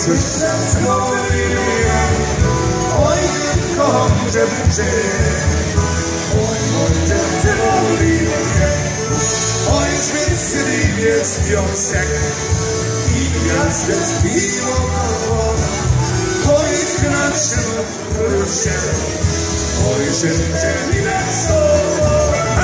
srdce moje, oj, kocham dziewczę, oj, dziewczę moje, oj, świetny jest piosek i gwiazdę zbiło, oj, kraczę w prusie, oj, życie mi wesoło.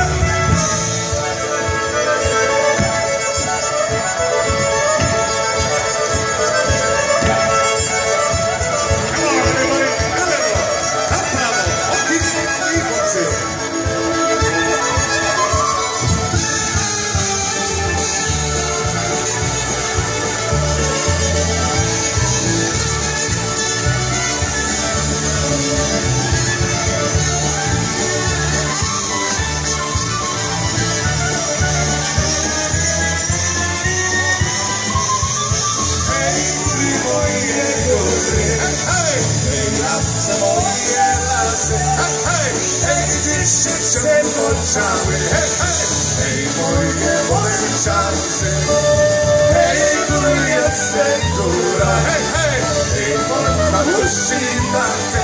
Przed oczami, hej, hej, hej, moje czasy, hej, góra jest góra, hej, hej, hej, Polka musi na